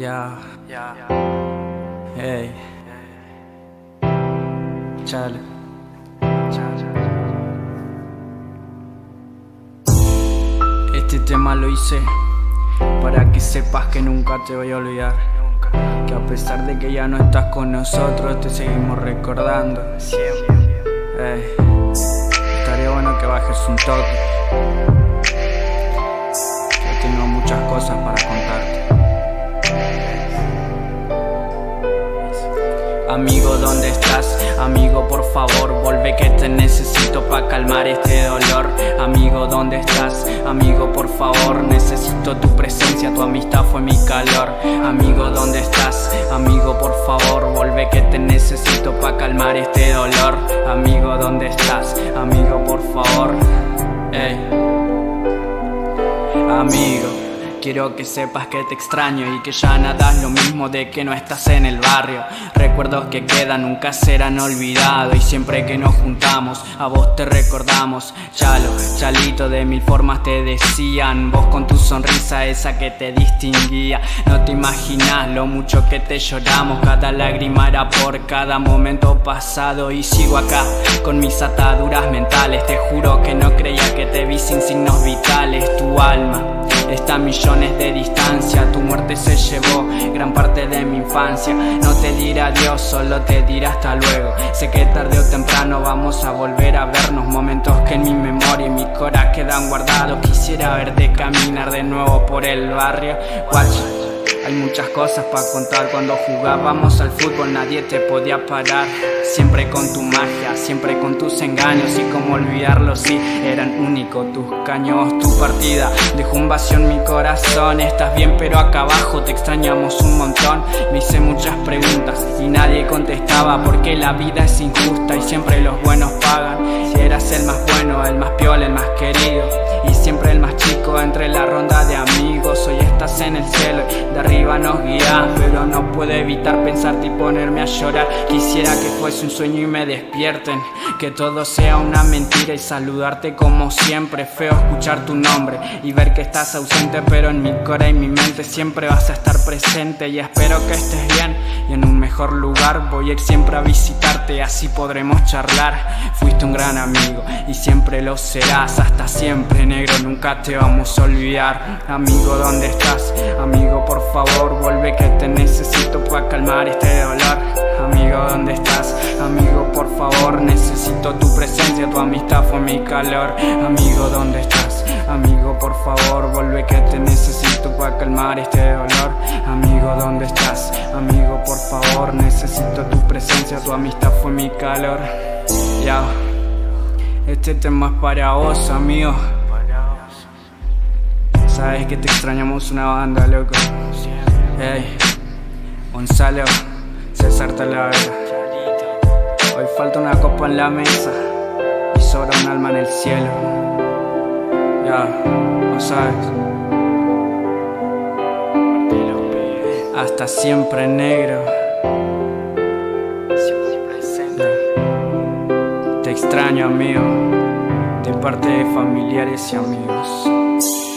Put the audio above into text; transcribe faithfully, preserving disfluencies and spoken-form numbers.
Ya, ya, hey, chale, este tema lo hice para que sepas que nunca te voy a olvidar, que a pesar de que ya no estás con nosotros te seguimos recordando siempre. Hey, estaría bueno que bajes un toque, que tengo muchas cosas para contarte. Amigo, ¿dónde estás? Amigo, por favor, vuelve que te necesito pa' calmar este dolor. Amigo, ¿dónde estás? Amigo, por favor, necesito tu presencia, tu amistad fue mi calor. Amigo, ¿dónde estás? Amigo, por favor, vuelve que te necesito pa' calmar este dolor. Amigo, ¿dónde estás? Amigo, por favor, ey. Amigo, quiero que sepas que te extraño y que ya nada es lo mismo de que no estás en el barrio. Recuerdos que quedan nunca serán olvidados y siempre que nos juntamos a vos te recordamos. Chalo, Chalito, de mil formas te decían, vos con tu sonrisa esa que te distinguía. No te imaginas lo mucho que te lloramos, cada lágrima era por cada momento pasado. Y sigo acá con mis ataduras mentales, te juro que no creía que te vi sin signos vitales. Tu alma está a millones de distancia, tu muerte se llevó gran parte de mi infancia. No te dirá adiós, solo te dirá hasta luego. Sé que tarde o temprano vamos a volver a vernos, momentos que en mi memoria y mi cora quedan guardados. Quisiera verte caminar de nuevo por el barrio. Watch, hay muchas cosas para contar. Cuando jugábamos al fútbol nadie te podía parar, siempre con tu magia, siempre con tus engaños. Y cómo olvidarlo si eran únicos tus caños. Tu partida dejó un vacío en mi corazón. Estás bien pero acá abajo te extrañamos un montón. Me hice muchas preguntas y nadie contestaba, porque la vida es injusta y siempre los buenos pagan. Si eras el más bueno, el más piola, el más querido y siempre el más chico entre la ronda de amigos. Hoy estás en el cielo y de arriba nos guía, pero no puedo evitar pensarte y ponerme a llorar. Quisiera que fuese un sueño y me despierten, que todo sea una mentira y saludarte como siempre. Feo escuchar tu nombre y ver que estás ausente, pero en mi cora y mi mente siempre vas a estar presente. Y espero que estés bien y en un mejor lugar. Voy a ir siempre a visitarte, así podremos charlar. Fuiste un gran amigo y siempre lo serás, hasta siempre, negro, nunca te vamos a olvidar. Amigo, ¿dónde estás? Amigo, por favor, vuelve que te necesito para calmar este dolor. Amigo, ¿dónde estás? Amigo, por favor, necesito tu presencia, tu amistad fue mi calor. Amigo, ¿dónde estás? Amigo, por favor, vuelve que te necesito para calmar este dolor. Amigo, ¿dónde estás? Amigo, por favor, necesito tu presencia, tu amistad fue mi calor. Ya, este tema es para vos, amigo. Sabes que te extrañamos una banda, loco. Hey, Gonzalo, César Talavera. Hoy falta una copa en la mesa y sobra un alma en el cielo. Ya, no sabes. Hasta siempre, negro. Te extraño, amigo, de parte de familiares y amigos.